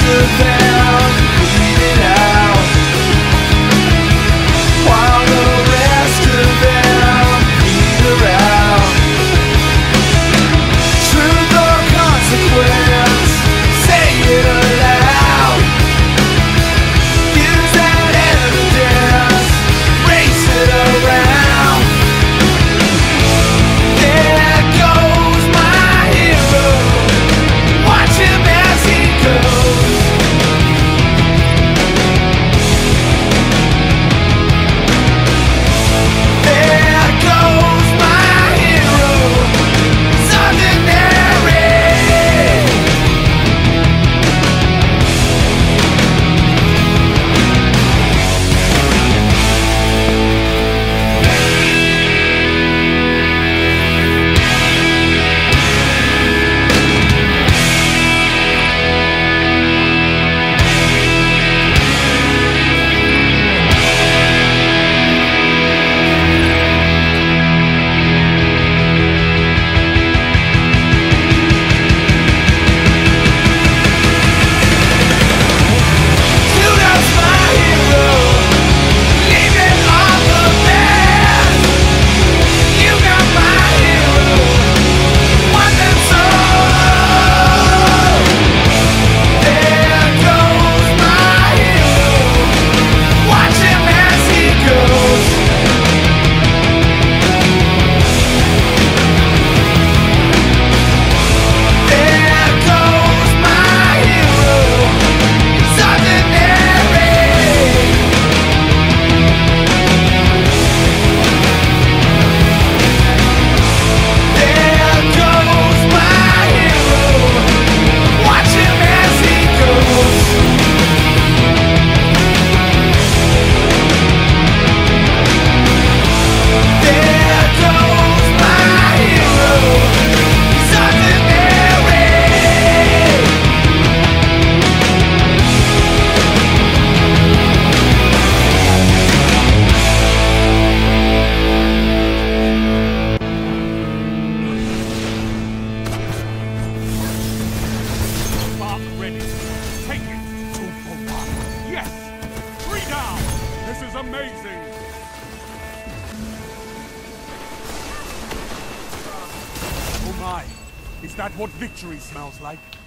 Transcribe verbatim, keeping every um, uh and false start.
of them bleeding out, while the rest of them peter out. Truth or consequence, say it aloud. Use that evidence, race it around. There goes my hero, watch him as he goes. There goes my hero, it's ordinary. Kudos my hero, leaving all the best. You got my hero, one and soul. There goes my hero, watch him as he goes. There goes my hero, it's ordinary. There goes my hero, watch him as he goes. There goes my hero, he's ordinary. Spark ready. Take it. Two for one. Yes. Three down. This is amazing. Oh my. Is that what victory smells like?